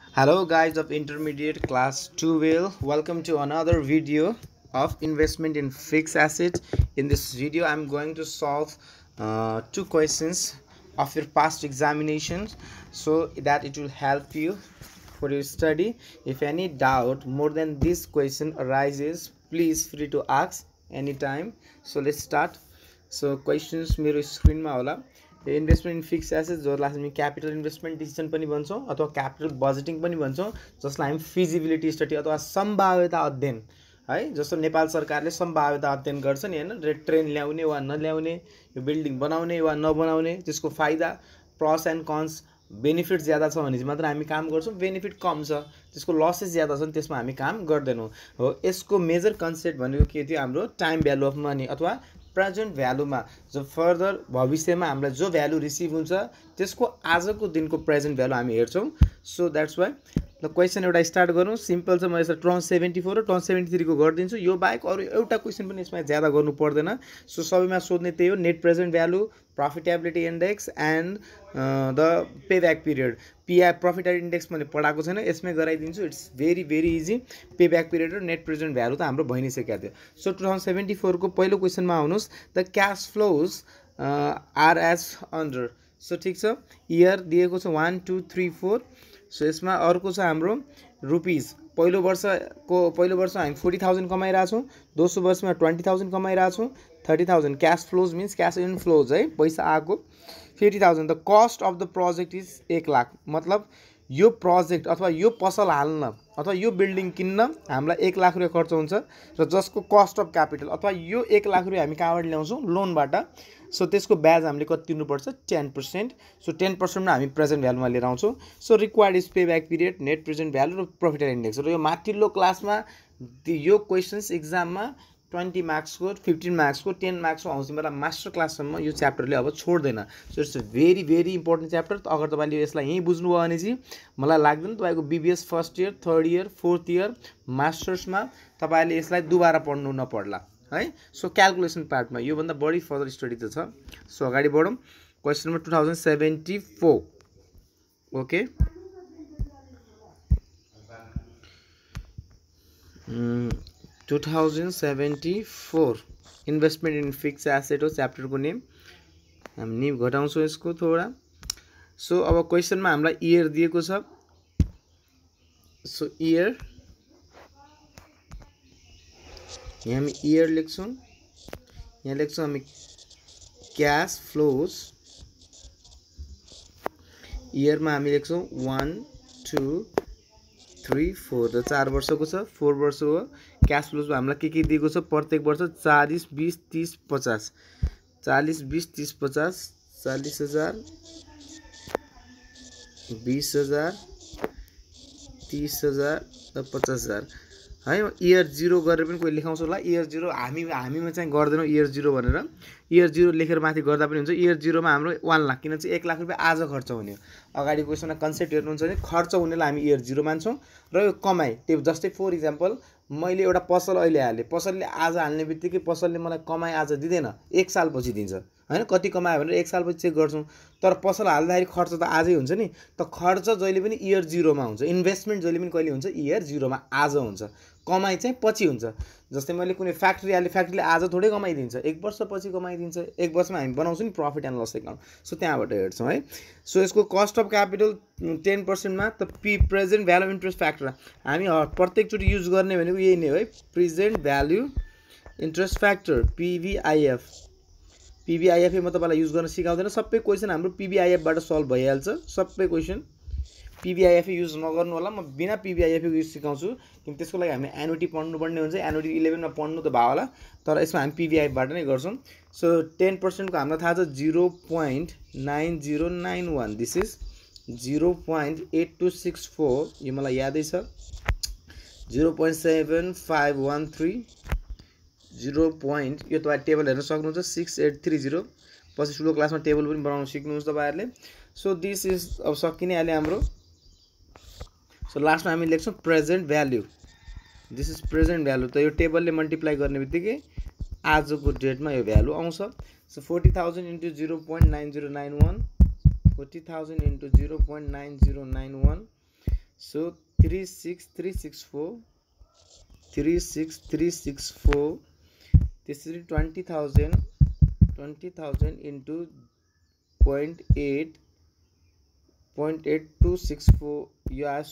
Hello guys of intermediate class 12. Welcome to another video of investment in fixed assets. In this video I'm going to solve two questions of your past examinations so that it will help you for your study. If any doubt more than this question arises, please free to ask anytime. So let's start. So questions मेरो स्क्रिनमा होला. Investment in fix assets जसलाई हामी capital investment decision पनि भन्छौँ अथवा capital budgeting पनि भन्छौँ, जसलाई हामी फिजिबिलिटी स्टडी अथवा सम्भाव्यता अध्ययन है, जस्तो नेपाल सरकारले सम्भाव्यता अध्ययन गर्छ नि हैन, ट्रेन ल्याउने वा नल्याउने, यो बिल्डिङ बनाउने वा नबनाउने, त्यसको फाइदा प्रस एन्ड कन्स, बेनिफिट ज्यादा छ भने चाहिँ मात्र हामी काम गर्छौँ, बेनिफिट कम छ त्यसको लसेस ज्यादा छन् त्यसमा हामी काम गर्दैनौँ हो। यसको मेजर कन्सेप्ट भनेको के थियो, हाम्रो टाइम भ्यालु अफ मनी अथवा प्रेजेन्ट भ्यालुमा जो फर्दर भविष्यमा हामीलाई जो भ्यालु रिसिभ हुन्छ त्यसको आजको दिनको प्रेजेन्ट भ्यालु हामी हेर्छौँ। सो द्याट्स वाइ ल क्वेसन एउटा स्टार्ट गरौँ। सिम्पल छ, म यसलाई टर्न 74 र टर्न 73 को गरिदिन्छु। यो बाहेक अरू एउटा क्वेसन पनि यसमा ज्यादा गर्नु पर्दैन। सो सबैमा सोध्ने त्यही हो, net present value, profitability index and the pay back period. Profitability index मैले पढाएको छैन, यसमै गराइदिन्छु। It's very easy. Pay back period र नेट प्रेजेन्ट भ्यालु त हाम्रो भइ नै सकेको थियो। सो 2074 को पहिलो क्वेसनमा आउनुहोस्। The cash flows are as under. So ठिक छ, इयर दिएको छ 1 2 3 4। सो यसमा अर्को छ हाम्रो रुपिस। पहिलो वर्ष हामी 40,000 कमाइरहेछौँ, दोस्रो वर्षमा 20,000 कमाइरहेछौँ, 30,000 cash flows means cash in flows है, पैसा आएको 50,000। The cost of the project is 1 lakh. मतलब यो प्रोजेक्ट अथवा यो पसल हाल्न अथवा यो बिल्डिङ किन्न हामीलाई 1 लाख रुपियाँ खर्च हुन्छ र जसको कस्ट अफ क्यापिटल अथवा यो 1 लाख रुपियाँ हामी कहाँबाट ल्याउँछौँ, लोनबाट। सो त्यसको ब्याज हामीले कति तिर्नुपर्छ, 10%। सो 10%मा हामी प्रेजेन्ट भ्यालुमा लिएर आउँछौँ। So required is pay back period, net present value र प्रफिट एन्ड इन्डेक्स। र यो माथिल्लो क्लासमा यो क्वेसन्स एक्जाममा 20 मार्क्सको, 15 मार्क्सको, 10 मार्क्सको आउँछ। मतलब मास्टर क्लाससम्म यो च्याप्टरले अब छोड्दैन। So it's very important chapter. अगर तपाईँले यसलाई यहीँ बुझ्नुभयो भने चाहिँ मलाई लाग्दैन तपाईँको BBS first year, third year, fourth year मास्टर्समा तपाईँले यसलाई दुबारा पढ्नु नपर्ला है। सो क्यालकुलेसन पार्टमा योभन्दा बढी फर्दर स्टडी त छ। सो अगाडि बढौँ। Question number 2074। Okay, mm, 2074 investment in fix asset हो च्याप्टरको नेम। हामी नेम घटाउँछौँ यसको थोडा। सो अब क्वेसनमा हामीलाई इयर दिएको छ। सो इयर, यहाँ हामी इयर लेख्छौँ, यहाँ लेख्छौँ हामी क्यास फ्लोज। इयरमा हामी लेख्छौँ 1 2 3 4। र 4 वर्षको छ, 4 वर्ष हो। क्यास फ्लोजमा हामीलाई के दिएको छ, प्रत्येक वर्ष 40 20 30 50, 40 20 30 50, 40,000 20,000 30,000 र 50,000 है। इयर 0 गरेर पनि कोही लेखाउँछ होला। इयर 0 हामीमा चाहिँ गर्दैनौँ इयर 0 भनेर। इयर 0 लेखेर माथि गर्दा पनि हुन्छ। इयर 0 मा हाम्रो 1 लाख, किन चाहिँ 1 लाख रुपियाँ आज खर्च हुने हो। अगाडि क्वेसनमा कन्सेप्ट हेर्नुहुन्छ भने खर्च हुनेलाई हामी इयर 0 मान्छौँ र यो कमाइ त्यो जस्तै फर इक्जाम्पल मैले एउटा पसल अहिले हालेँ, पसलले आज हाल्ने बित्तिकै पसलले मलाई कमाइ आज दिँदैन, 1 सालपछि दिन्छ हैन। कति कमायो भनेर 1 सालपछि चेक गर्छौँ। तर पसल हाल्दाखेरि खर्च त आजै हुन्छ नि, त खर्च जहिले पनि इयर 0 मा हुन्छ। इन्भेस्टमेन्ट जहिले पनि कहिले हुन्छ, इयर 0 मा आज हुन्छ। कमाइ चाहिँ पछि हुन्छ। जस्तै मैले कुनै फ्याक्ट्री हालेँ, फ्याक्ट्रीले आज थोरै कमाइदिन्छ, 1 वर्षपछि कमाइदिन्छ। 1 वर्षमा हामी बनाउँछौँ नि profit and loss account. So त्यहाँबाट हेर्छौँ है। सो यसको कस्ट अफ क्यापिटल 10%मा त present value of interest factor हामी प्रत्येकचोटि युज गर्ने भनेको यही नै हो है, present value interest factor PVIF. PVIF म तपाईँलाई युज गर्न सिकाउँदैन, सबै क्वेसन हाम्रो पिभिआइएफबाट सल्भ भइहाल्छ। सबै क्वेसन पिभिआइएफ युज नगर्नु होला, म बिना पिभिआइएफ युज सिकाउँछु, किन त्यसको लागि हामीले एनुटी पढ्नुपर्ने हुन्छ। एनुटी 11 मा पढ्नु त भयो होला, तर यसमा हामी पिभिआइएफबाट नै गर्छौँ। सो 10% को हामीलाई थाहा छ 0.9091। This is 0.8264। यो मलाई यादै छ। 0.7513, 0. यो तपाईँ टेबल हेर्न सक्नुहुन्छ 6830। पछि ठुलो क्लासमा टेबल पनि बनाउन सिक्नुहुन्छ तपाईँहरूले। सो दिस इज अब सकि नै हाल्यो हाम्रो। सो लास्टमा हामी लेख्छौँ present value. This is present value. त यो टेबलले मल्टिप्लाई गर्ने बित्तिकै आजको डेटमा यो भ्यालु आउँछ। सो 40,000 इन्टु 0.9091, 40,000 इन्टु 0.9091 सो 36364 त्यसरी 20,000 into 0.8264 यो आयो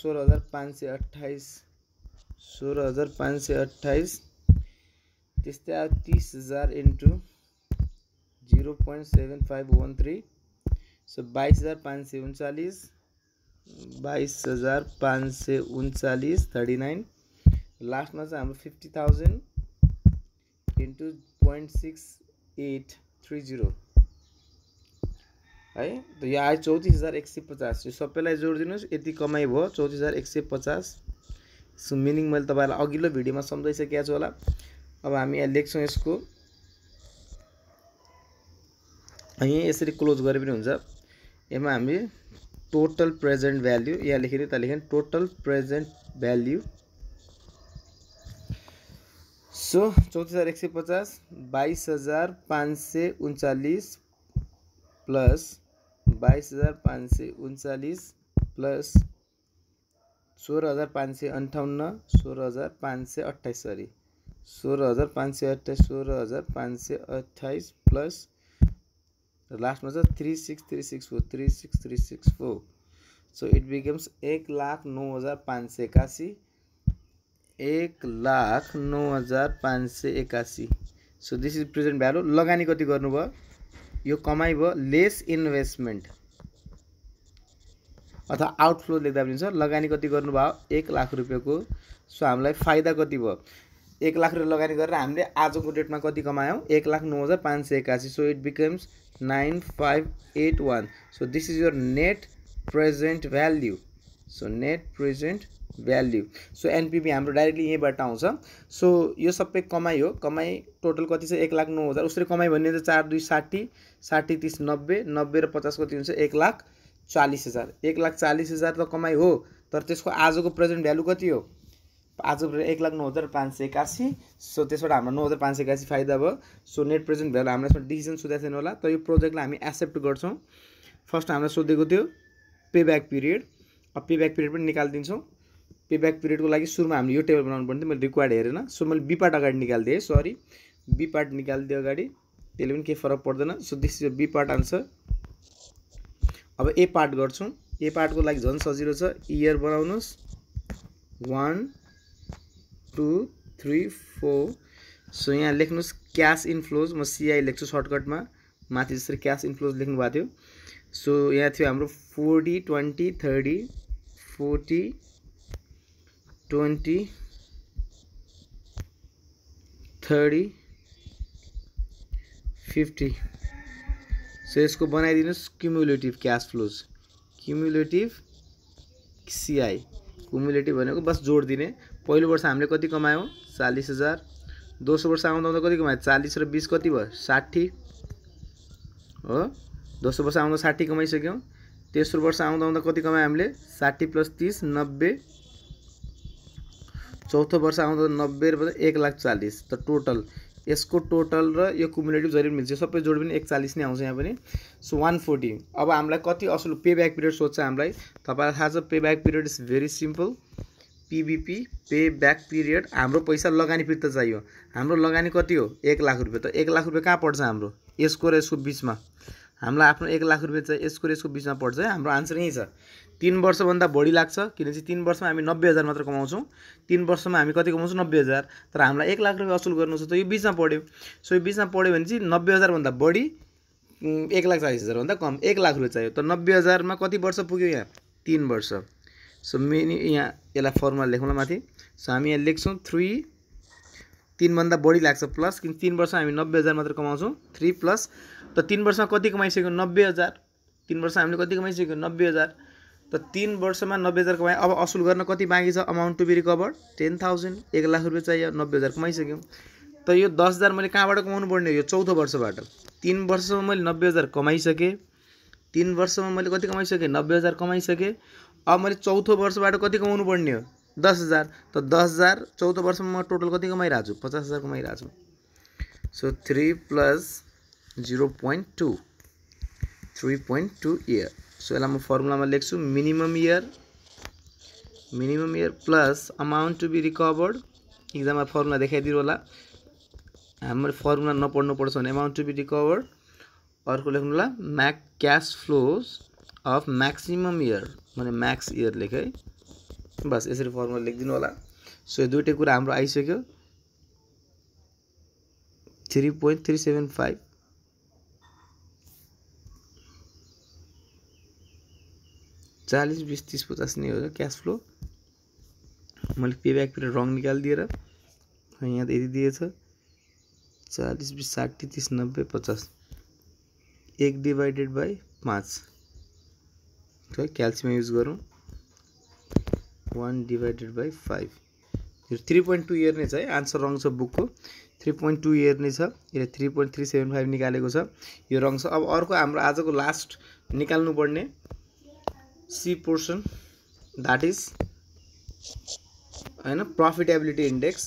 16,528 त्यस्तै आयो 30,000 into 0.7513 सो 22,539 39 लास्टमा चाहिँ हाम्रो 50,000 into 0.6830 है त यो आयो 34,150 यो सबैलाई जोडिदिनुस् यति कमाइ भयो 34,150 सो मिनिङ मैले तपाईहरुलाई अघिल्लो भिडियोमा सम्झाइसकेको छु होला अब हामी यहाँ लेख्छौं यसको अनि यसरी क्लोज गरे पनि हुन्छ यसमा हामी टोटल प्रेजेन्ट भ्यालु यहाँ लेखिदिए त लेखेन total present value so 34,150 22,539 plus 22,539 plus 16,558 16,528 sorry 16,528 plus last में 36364 so it becomes 1,09,581 1,09,581 so this is present value लगानी कति गर्नु भयो यो कमाइ भयो लेस इन्भेस्टमेन्ट अथवा आउटफ्लो लेख्दा पनि हुन्छ लगानी कति गर्नु भयो 1 लाख रुपैयाँको सो हामीलाई फाइदा कति भयो 1 लाख रुपैयाँ लगानी गरेर हामीले आजको डेटमा कति कमायौं 1,09,581 so it becomes 9581 so this is your net present value so net present value so NPV हाम्रो डाइरेक्टली यहीबाट आउँछ सो यो सबै कमाइ हो कमाइ टोटल कति छ 1,09,000 उसरी कमाइ भन्ने त 4 2 60 60 30 90 90 र 50 कति हुन्छ 1,40,000 1,40,000 त कमाइ हो तर त्यसको आजको प्रेजेन्ट भ्यालु कति हो आज 1,09,581 सो त्यसबाट हाम्रो 9,581 फाइदा भयो सो नेट प्रेजेन्ट भ्यालु हाम्रो यसमा डिसिजन सोधेको छैन होला तर यो प्रोजेक्टलाई हामी एक्सेप्ट गर्छौं फर्स्ट हामीले सोधेको थियो पे ब्याक पिरियड अब पे ब्याक पिरियड पनि निकाल्दिन्छौं पे ब्याक पिरियड को लागि सुरुमा हामीले यो टेबल बनाउनु पर्ने मैले रिक्वायर्ड हेरेन सो मैले बी पार्ट अगाडि निकाल्दिए सरी बी पार्ट निकाल्दिए अगाडि त्यसले पनि के फरक पर्दैन so this is B part answer अब ए पार्ट गर्छौं ए पार्ट को लागि झन् सजिलो छ इयर बनाउनुस् 1 2 3 4 सो यहाँ लेख्नुस् क्याश इनफ्लोज म सीआई लेख्छु सर्टकटमा माथि जसरी क्याश इनफ्लोज लेख्नु भएको थियो सो यहाँ थियो हाम्रो 40 20 30 40 20 30 50 सो यसको बनाइदिनुस् cumulative cash flows cumulative CI cumulative भनेको बस जोड दिने पहिलो वर्ष हामीले कति कमायौं 40,000 दोस्रो वर्ष आउँदा कति कमायौं 40 र 20 कति भयो 60 हो दोस्रो वर्ष आउँदा 60 कमाइसक्यौं तेस्रो वर्ष आउँदा कति कमायौं हामीले 60 + 30 90 चौथो वर्ष आउँदा 90 र 1,40,000 त टोटल यसको टोटल र यो क्युमुलेटिभ जहिले मिल्छ सबै जोड पनि 140 नै आउँछ यहाँ पनि सो 140 अब हामीलाई कति असुल पे ब्याक पिरियड सोध्छ हामीलाई तपाईलाई थाहा छ pay back period is very simple PBP pay back period हाम्रो पैसा लगानी फिर्ता चाहियो हाम्रो लगानी कति हो 1 लाख रुपैयाँ त 1 लाख रुपैयाँ कहाँ पर्छ हाम्रो यसको र यसको बीचमा हामीलाई आफ्नो 1 लाख रुपैयाँ चाहिँ यसको र यसको बीचमा पर्छ है हाम्रो आन्सर यही छ 3 वर्ष भन्दा बढी लाग्छ किनकि 3 वर्षमा हामी 90,000 मात्र कमाउँछौं 3 वर्षमा हामी कति कमाउँछौं 90,000 तर हामीलाई 1 लाख रुपैयाँ असुल गर्नु छ त यो बीचमा पड्यो सो यो बीचमा पड्यो भने चाहिँ 90,000 भन्दा बढी 1,40,000 भन्दा कम 1 लाख रुपैयाँ चाहियो त 90,000 मा कति वर्ष पुग्यो यहाँ 3 वर्ष सो मिनी यहाँ यसलाई फर्मुला लेखौँला माथि सो हामी यहाँ लेख्छौं 3 भन्दा बढी लाग्छ प्लस किन 3 वर्षमा हामी 90,000 मात्र कमाउँछौं 3 प्लस त 3 वर्षमा कति कमाइसक्यो 90,000 3 वर्ष हामीले कति कमाइसक्यो 90,000 त 3 वर्षमा 90,000 कमाए अब असुल गर्न कति बाँकी छ amount to be recovered 10,000 1 lakh रुपैयाँ चाहियो 90,000 कमाइसक्यौं त यो 10,000 मैले कहाँबाट कमाउनु पर्ने यो चौथो वर्षबाट 3 वर्षमा मैले 90,000 कमाइसके 3 वर्षमा मैले कति कमाइसके 90,000 कमाइसके अब मैले चौथो वर्षबाट कति कमाउनु पर्ने हो 10,000 त 10,000 चौथो वर्षमा म टोटल कति कमाइरहेको छु 50,000 कमाइरहेको छु सो 3 + 0.2 3.2 इयर सो यसलाई म फर्मुलामा लेख्छु minimum year minimum year plus amount to be recovered एक्जाममा फर्मुला देखाइदिनु होला हाम्रो फर्मुला नपढ्नु पर्छ भने अमाउन्ट टु बी रिकभर्ड अर्को लेख्नु होला cash flows of maximum year माने म्याक्स इयर लेख है बस यसरी फर्मुला लेखिदिनु होला सो यो दुईटै कुरा हाम्रो आइसक्यो 3.375 40 20 30 50 नहीं हो कैश फ्लो मैले पे बैक पीरियड रंग निकालिदिएर यहाँ त यति दिएछ 40 20 60 30 90 50 1 डिवाइडेड बाई 5 तो क्याल्सियम युज गरौँ 1 डिवाइडेड बाई 5 यो 3.2 इयर नै छ है आन्सर रङ छ बुकको 3.2 इयर नै छ यसले 3.375 निकालेको छ यो रङ छ अब अर्को हाम्रो आजको लास्ट निकाल्नु पर्ने सी पोर्सन दैट इज हैन प्रॉफिटेबिलिटी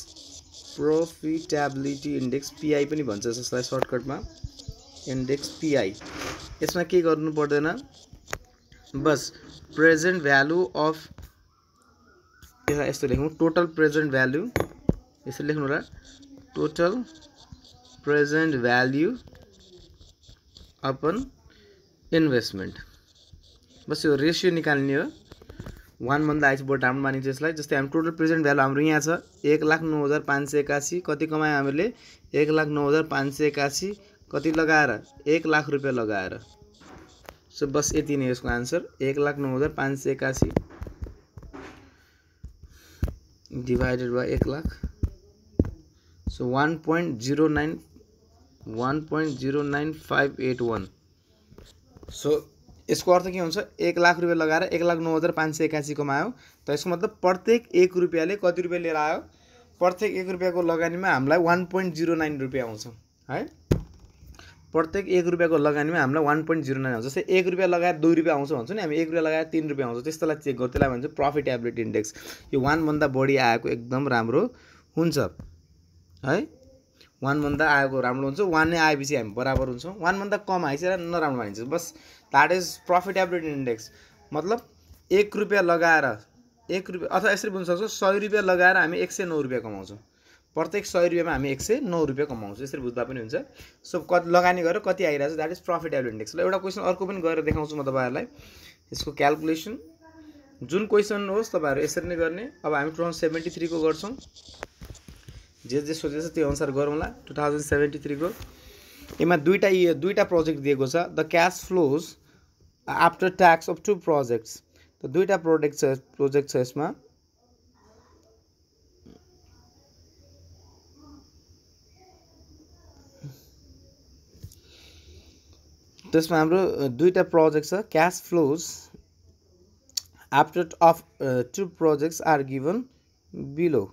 इंडेक्स पीआई पनि भन्छ जसलाई सर्टकटमा इंडेक्स पीआई यसमा के गर्नु पर्दैन बस प्रेजेन्ट भ्यालु अफ यस्तो लेखौँ टोटल प्रेजेन्ट भ्यालु यसरी लेख्नु होला total present value upon investment बस यो रेशियो निकाल्ने हो 1 भन्दा आइस बढी राम्रो मानिन्छ यसलाई जस्तै हामी टोटल प्रेजेन्ट भ्यालु हाम्रो यहाँ छ 1,09,581 कति कमाए हामीले 1,09,581 कति लगाएर 1 लाख रुपैयाँ लगाएर सो बस यति नै यसको answer 1,09,581 divided by 1 lakh so 1.09581 so यसको अर्थ के हुन्छ 1 लाख रुपैयाँ लगाएर 1,09,581 कमायो त यसको मतलब प्रत्येक 1 रुपैयाँले कति रुपैयाँ लिएर आयो प्रत्येक 1 रुपैयाँको लगानीमा हामीलाई 1.09 रुपैयाँ आउँछ है प्रत्येक 1 रुपैयाँको लगानीमा हामीलाई 1.09 आउँछ जस्तै 1 रुपैयाँ लगाएर 2 रुपैयाँ आउँछ भन्छ नि हामी 1 रुपैयाँ लगाएर 3 रुपैयाँ आउँछ त्यस्तोलाई चेक गर्छ त्यसलाई भन्छ प्रॉफिटेबिलिटी इंडेक्स यो 1 भन्दा बढी आएको एकदम राम्रो हुन्छ है 1 भन्दा आएको राम्रो हुन्छ 1 नै आएपछि हामी बराबर हुन्छौं 1 भन्दा कम आइसरा नराम्रो मानिन्छ बस दैट इज प्रॉफिटेबिलिटी इंडेक्स मतलब 1 रुपैयाँ लगाएर 1 रुपैयाँ अथवा यसरी बुझ्न सक्छौं 100 रुपैयाँ लगाएर हामी 109 रुपैयाँ कमाउँछौं प्रत्येक 100 रुपैयाँमा हामी 109 रुपैयाँ कमाउँछौं यसरी बुझ्दा पनि हुन्छ सो कति लगानी गरेर कति आइराछ दैट इज प्रॉफिटेबिलिटी इंडेक्स ल एउटा क्वेशन अर्को पनि गरेर देखाउँछु म तपाईहरुलाई यसको क्याल्कुलेसन जुन क्वेशन होस् तपाईहरु यसरी नै गर्ने अब हामी 2073 को गर्छौं जे सोचेछ त्यो अनुसार गरौँला 2073 को यसमा दुईटा प्रोजेक्ट दिएको छ the cash flows after tax of two projects त दुईटा प्रोजेक्ट छ यसमा त्यसमा हाम्रो दुईटा प्रोजेक्ट छ cash flows after of two projects are given below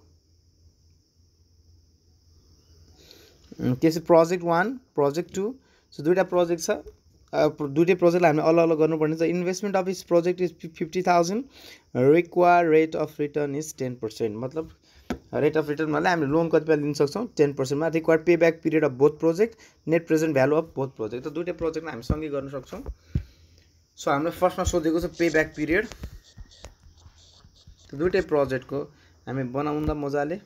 त्यसै प्रोजेक्ट 1 प्रोजेक्ट 2 सो दुईटा प्रोजेक्ट छ दुईटै प्रोजेक्टलाई हामीले अलग अलग गर्नुपर्ने छ investment of this project is 50,000 required rate of return is 10% मतलब रेट अफ रिटर्न मतलब हामीले लोन कति लिन सक्छौं 10% मा required pay back period of both project net present value of both project त दुईटै प्रोजेक्टमा हामी सँगै गर्न सक्छौं सो हामीले फर्स्टमा सोधेको छ पे बैक पिरियड त दुईटै प्रोजेक्टको हामी बनाउँदा मजाले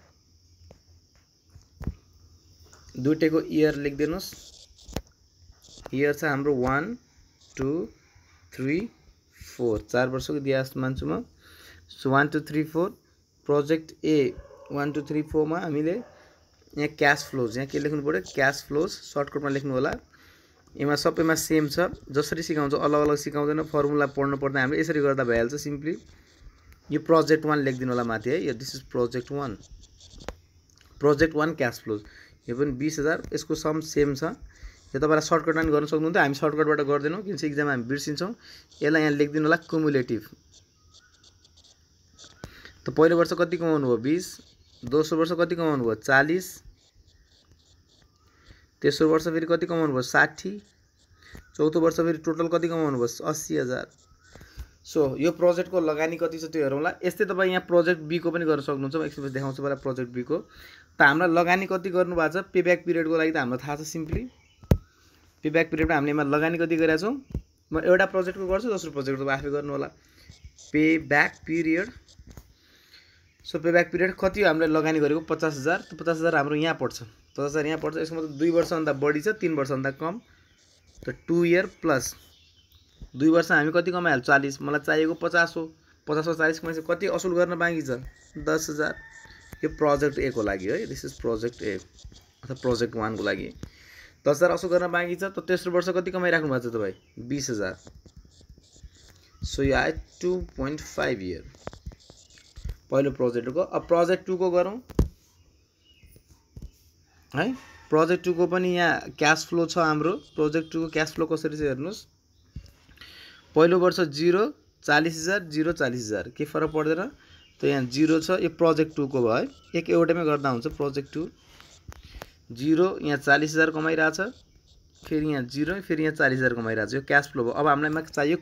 दुईटैको इयर लेख्दिनुस् इयर छ हाम्रो 1 2 3 4 4 वर्षको दिया जस्तो मान्छु म सो 1 2 3 4 प्रोजेक्ट ए 1 2 3 4 मा हामीले यहाँ क्याश फ्लोज यहाँ के लेख्नु पर्यो क्याश फ्लोज सर्टकटमा लेख्नु होला यसमा सबैमा सेम छ जसरी सिकाउँछ अलग अलग सिकाउँदैन फर्मुला पढ्नु पर्दा हामीले यसरी गर्दा भइहाल्छ सिम्पली यो प्रोजेक्ट 1 लेख्दिनु होला माथि है यो this is project 1 cash flows यो पनि 20,000 यसको सम सेम छ यो तपाईहरुले सर्टकटमा पनि गर्न सक्नुहुन्छ हामी सर्टकटबाट गर्दैनौं किनकि एक्जाममा हामी बिर्सिन्छौं यसलाई यहाँ लेख्दिनु होला क्युमुलेटिभ त पहिलो वर्ष कति कमाउनु भयो 20 दोस्रो वर्ष कति कमाउनु भयो 40 तेस्रो वर्ष फेरि कति कमाउनु भयो 60 चौथो वर्ष फेरि टोटल कति कमाउनु भयो 80,000 सो यो प्रोजेक्टको लगानी कति छ त्यो हेरौँला यस्तै तपाई यहाँ प्रोजेक्ट बी को पनि गर्न सक्नुहुन्छ म एकछिन देखाउँछु मलाई प्रोजेक्ट बी को त हामीलाई लगानी कति गर्नु भएको छ पे बैक पिरियडको लागि त हामीलाई थाहा छ सिम्पली पे बैक पिरियडमा हामीले यसमा लगानी कति गरेका छौं म एउटा प्रोजेक्टको गर्छु दोस्रो प्रोजेक्टको आफै गर्नु होला pay back period so payback period कति हो हामीले लगानी गरेको 50,000 त 50,000 हाम्रो यहाँ पर्छ 50,000 यहाँ पर्छ यसको मतलब 2 वर्षभन्दा बढी छ 3 वर्षभन्दा कम त 2 इयर प्लस 2 वर्ष हामी कति कमाइहाल्छ 40 मलाई चाहिएको 50 हो 50 मा 40 कमाइन्छ कति असुल गर्न बाँकी छ 10,000 यो प्रोजेक्ट ए को लागि है दिस इज प्रोजेक्ट ए अथवा प्रोजेक्ट 1 को लागि 10,000 असुल गर्न बाँकी छ त तेस्रो वर्ष कति कमाइराख्नु भएको छ तपाई 20,000 सो यो आयो 2.5 इयर पहिलो प्रोजेक्टको अब प्रोजेक्ट 2 को गरौँ है प्रोजेक्ट 2 को पनि यहाँ क्याश फ्लो छ हाम्रो प्रोजेक्ट 2 को क्याश फ्लो कसरी छ हेर्नुस् पहिलो वर्ष 0 40,000 0 40,000 के फरक पर्दैन त यहाँ 0 छ यो प्रोजेक्ट 2 को भयो एक एउटैमै गर्दा हुन्छ प्रोजेक्ट 2 0 यहाँ 40,000 कमाइराछ फेरि यहाँ 0 फेरि यहाँ 40,000 कमाइराछ यो क्याश फ्लो भयो अब हामीलाई मात्र चाहियो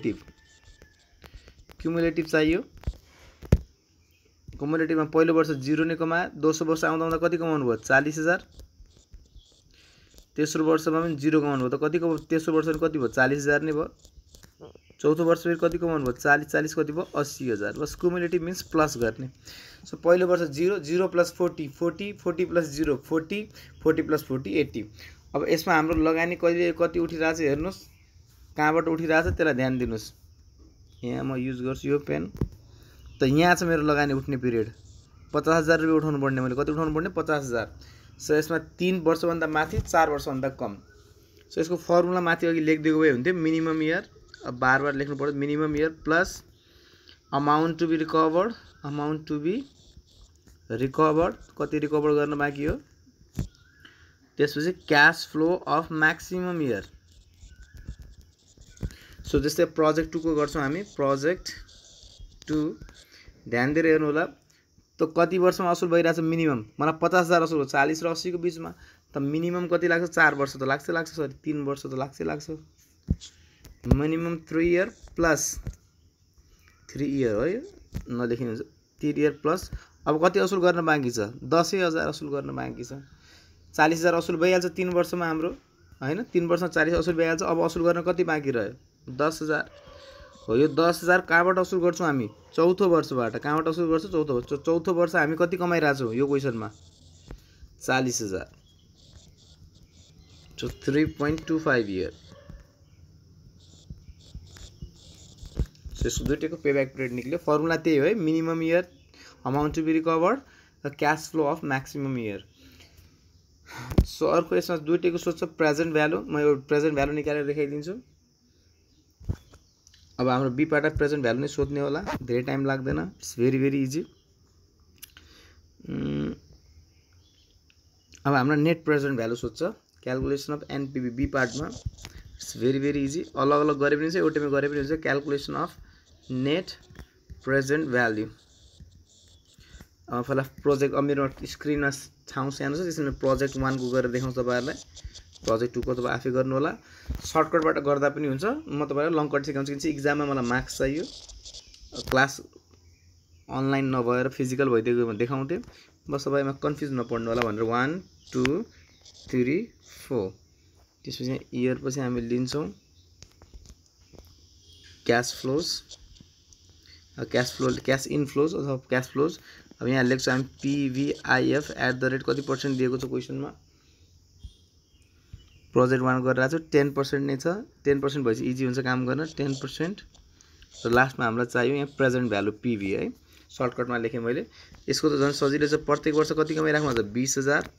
क्युमुलेटिभ चाहियो क्युमुलेटिभमा पहिलो वर्ष 0 नै कमायो दोस्रो वर्ष आउँदा आउँदा कति कमाउनु भयो 40,000 तेस्रो वर्षमा पनि 0 कमाउनु भयो त कति कमाउनु तेस्रो वर्ष पनि कति भयो 40,000 नै भयो चौथो वर्ष फेरि कति कमाउनु भयो 40 40 कति भयो 80,000 बस क्युमुलेटिभ मिन्स प्लस गर्ने सो पहिलो वर्ष 0 0 प्लस 40 40 40 प्लस 0 40 40 प्लस 40 80 अब यसमा हाम्रो लगानी कहिले कति उठिरहेछ हेर्नुस् कहाँबाट उठिरहेछ त्यसलाई ध्यान दिनुस् यहाँ म युज गर्छु यो पेन त यहाँ छ मेरो लगानी उठ्ने पिरियड 50,000 रुपैयाँ उठाउनु पर्ने मैले कति उठाउनु पर्ने 50,000 सो यसमा 3 वर्षभन्दा माथि 4 वर्षभन्दा कम सो यसको फर्मुला माथि अघि लेखिदिएको भए हुन्थ्यो मिनिमम इयर अब बार लेख्नु पर्यो minimum year plus amount to be recovered कति रिकभर गर्न बाँकी हो त्यसपछि cash flow of maximum year so जस्तै प्रोजेक्ट 2 को गर्छौं हामी प्रोजेक्ट 2 ध्यान दिएर हेर्नु होला त कति वर्षमा असुल भइराछ मिनिमम मलाई 50,000 असुल हो 40 र 80 को बीचमा त मिनिमम कति लाग्छ 4 वर्ष त लाग्छ सरी 3 वर्ष त लाग्छ मिनिमम 3 इयर प्लस 3 इयर हो नलेखिनु 3 इयर प्लस अब कति असुल गर्न बाँकी छ 10,000 असुल गर्न बाँकी छ 40,000 असुल भइहाल्छ 3 वर्षमा हाम्रो हैन 3 वर्षमा 40 असुल भइहाल्छ अब असुल गर्न कति बाँकी रह्यो 10,000 हो यो 10,000 कहाँबाट असुल गर्छौं हामी चौथो वर्षबाट कहाँबाट असुल गर्छौं चौथो वर्ष हामी कति कमाइराछौं यो क्वेशनमा 40,000 सो 3.25 इयर सो यसको दुईटैको पेब्याक पिरियड निक्ल्यो फर्मुला त्यही हो है minimum year amount to be recovered र cash flow of maximum year so अर्को यसमा दुईटैको सोध्छ प्रेजेन्ट भ्यालु म यो प्रेजेन्ट भ्यालु निकालेर देखाइदिन्छु अब हाम्रो बी पार्ट प्रेजेन्ट भ्यालु नै सोध्ने होला धेरै टाइम लाग्दैन इट्स भेरी इजी अब हाम्रो नेट प्रेजेन्ट भ्यालु सोध्छ क्याल्कुलेसन अफ एनपीवी बी पार्टमा इट्स भेरी इजी अलग अलग गरे पनि हुन्छ एउटैमा गरे पनि हुन्छ calculation of net present value फला प्रोजेक्ट अब मेरो स्क्रिनमा ठाउँ सानो छ त्यसैले प्रोजेक्ट 1 को गरेर देखाउँछु तपाईहरुलाई प्रोजेक्ट 2 को तपाईं आफै गर्नु होला सर्टकटबाट गर्दा पनि हुन्छ म तपाईहरुलाई लङ कट सिकाउँछु किनकि एक्जाममा मलाई मार्क्स चाहियो क्लास अनलाइन नभएर फिजिकल भइदिएको देखाउँथे बस तपाईमा कन्फ्युज नपर्नु होला भनेर 1 2 3 4 त्यसपछि इयर पछि हामी लिन्छौं क्याश फ्लोज क्याश इनफ्लोज अथवा क्याश फ्लोज अब यहाँ लेख्छौं हामी पीवीआईएफ @ कति % दिएको छ क्वेशनमा प्रोजेक्ट 1 गरिरहेको छु 10% नै छ 10% भएपछि इजी हुन्छ काम गर्न 10% र लास्टमा हामीलाई चाहियो यहाँ प्रेजेन्ट भ्यालु पीवी है सर्टकटमा लेखे मैले यसको त झन् सजिलो छ प्रत्येक वर्ष कति कमाइराख्नु हुन्छ 20,000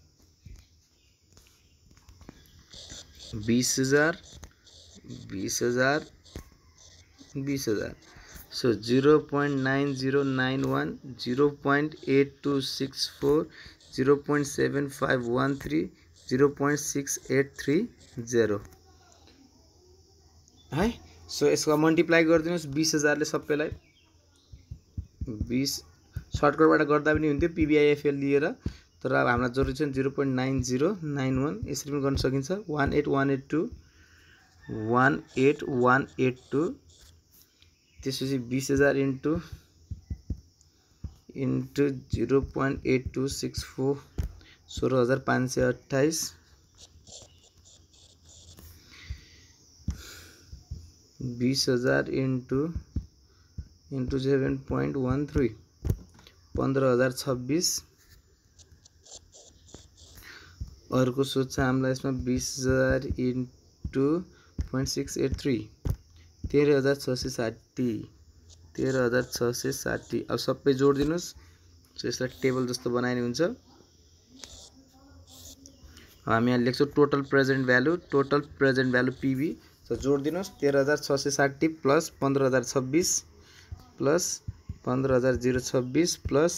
so 0.9091 0.8264 0.7513 0.6830 है सो यसको मल्टिप्लाई गरिदिनुस् 20,000 ले सबैलाई 20 सर्टकटबाट गर्दा पनि हुन्थ्यो पीवीआईएफएल लिएर तर अब हामीलाई जरुरी छ 0.9091 यसरी पनि गर्न सकिन्छ 18182 18182 त्यसपछि 20,000 इन्टु 0.8264 16,528 20,000 इन्टु 7.13 15,026 अर्को सोध्छ हामीलाई यसमा 20,000 इन्टु 0.683 13,660 13,660 अब सबै जोडिदिनुस् सो यसलाई टेबल जस्तो बनाइने हुन्छ हामी यहाँ लेख्छौं total present value PV so जोडिदिनुस् 13,660 plus 15,026 plus 15,026 plus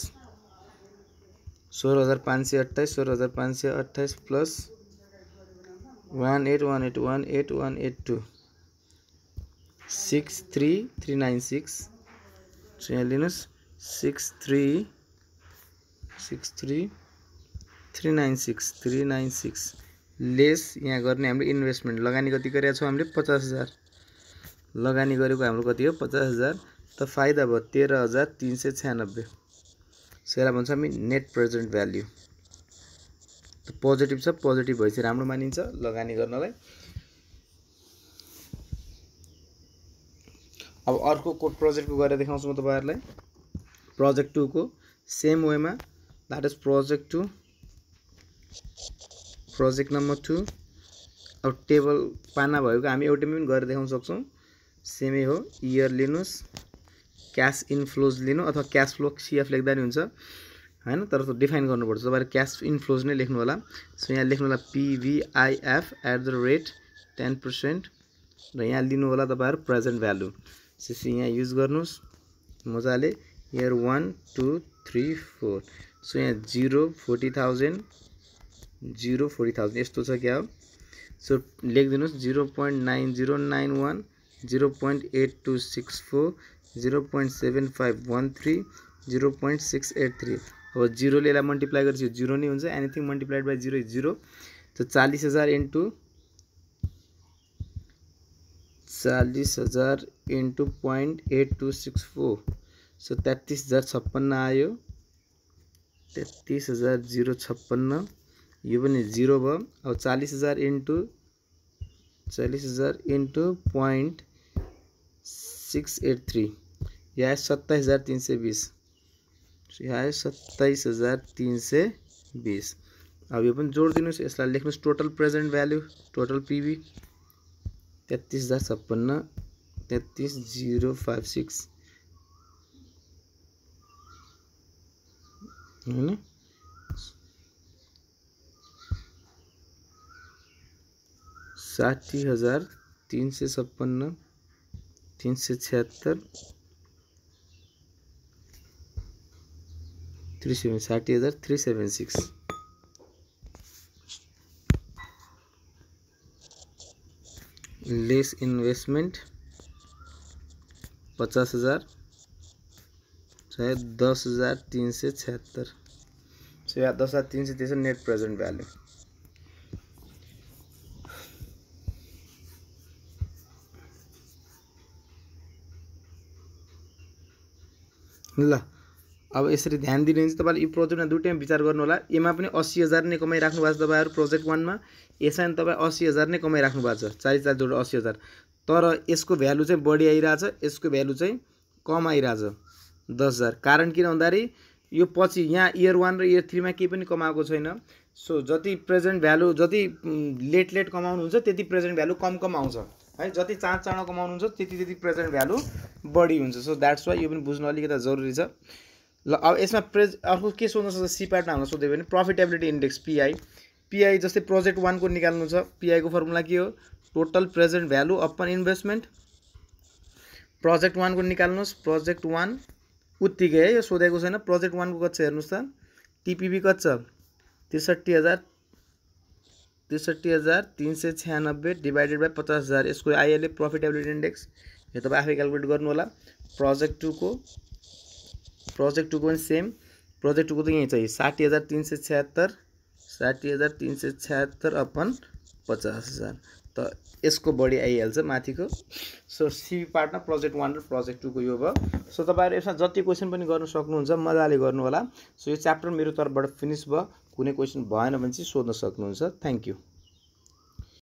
16,528 16,528 plus 18,181,81,182 63396 so यहाँ लिनुस् 63396 लेस यहाँ गर्ने हाम्रो इन्भेस्टमेन्ट लगानी कति गरेका छौं हामीले 50,000 लगानी गरेको हाम्रो कति हो 50,000 त फाइदा भयो 13,396 सो यसलाई भन्छ हामी नेट प्रेजेन्ट भ्यालु त पोजिटिभ छ पोजिटिभ भएपछि राम्रो मानिन्छ लगानी गर्नलाई अब अर्को कोड प्रोजेक्टको गरेर देखाउँछु म तपाईहरुलाई प्रोजेक्ट 2 को सेम वेमा that is project 2 project number 2 अब टेबल पाना भएको हामी एउटैमा पनि गरेर देखाउन सक्छौं सेमै हो इयर लिनुस् क्याश इनफ्लोज लिनु अथवा क्याश फ्लो सीएफ लेख्दा नि हुन्छ हैन तर त्यो डिफाइन गर्नुपर्छ तपाईहरु क्याश इनफ्लोज नै लेख्नु होला सो यहाँ लेख्नु होला PVIF @10% र यहाँ लिनु होला तपाईहरु प्रेजेन्ट भ्यालु सो यहाँ युज गर्नुस् मजाले इयर 1 2 3 4 सो यहाँ 040,000 यस्तो छ क्या हो सो लेख्दिनुस् 0.9091 0.8264 0.7513 0.683 अब 0 ले यसलाई मल्टिप्लाई गरेपछि 0 नै हुन्छ एनीथिङ मल्टिप्लाइड बाइ 0 इज 0 तो 40,000 इन्टु 0.8264 सो 33,056 आयो 33,056 यो पनि 0 भयो अब 40,000 इन्टु 0.683 यहाँ 27,320 यहाँ 27,320 अब यो पनि जोड दिनुस् यसलाई लेख्नुस् total present value total PV 33,056 33056 हैन 60,356 376 60,376 लेस इन्वेस्टमेंट 50,000 चाहे 10,376 सो यहाँ 10,376 नेट प्रेजेन्ट भ्यालु ल अब यसरी ध्यान दिनु हुन्छ तपाईले यो प्रोजेक्टमा दुईटैमा विचार गर्नु होला एमा पनि 80,000 नै कमाइ राख्नु भएको छ तपाईहरु प्रोजेक्ट 1 मा यसमा पनि तपाई 80,000 नै कमाइ राख्नु भएको छ 40 जोड 80,000 तर यसको भ्यालु चाहिँ बढी आइराछ यसको भ्यालु चाहिँ कम आइराछ 10,000 कारण किन भन्दाखेरि यो पछि यहाँ इयर 1 र इयर 3 मा के पनि कमाएको छैन सो जति प्रेजेन्ट भ्यालु जति लेट कमाउनु हुन्छ त्यति प्रेजेन्ट भ्यालु कम आउँछ है जति चाँडो कमाउनु हुन्छ त्यति प्रेजेन्ट भ्यालु बढी हुन्छ सो दैट्स व्हाई यो पनि बुझ्नु अलिकति जरुरी छ ल अब यसमा अर्को के सोध्न सक्छ सी पार्टमा हामीलाई सोध्यो भने प्रॉफिटेबिलिटी इन्डेक्स पीआई जस्तै प्रोजेक्ट 1 को निकाल्नु छ पीआई को फर्मुला के हो total present value upon investment project 1 को निकाल्नुस् प्रोजेक्ट 1 उत्तिकै है यो सोधेको छैन प्रोजेक्ट 1 को कति छ हेर्नुस् त टीपीबी कति छ 63,396 डिवाइडेड बाइ 50,000 यसको आइएलए प्रॉफिटेबिलिटी इन्डेक्स यो तपाई आफै क्याल्कुलेट गर्नु होला प्रोजेक्ट 2 को पनि सेम प्रोजेक्ट 2 को त यही छ 60,376 अपन 50,000 त यसको बढी आइहाल्छ माथिको सो सी पार्टमा प्रोजेक्ट 1 र प्रोजेक्ट 2 को यो भयो सो तपाईहरु यसमा जति क्वेशन पनि गर्न सक्नुहुन्छ मजाले गर्नु होला सो यो च्याप्टर मेरो तर्फबाट फिनिश भयो कुनै क्वेशन भएन भने चाहिँ सोध्न सक्नुहुन्छ थ्यांक यू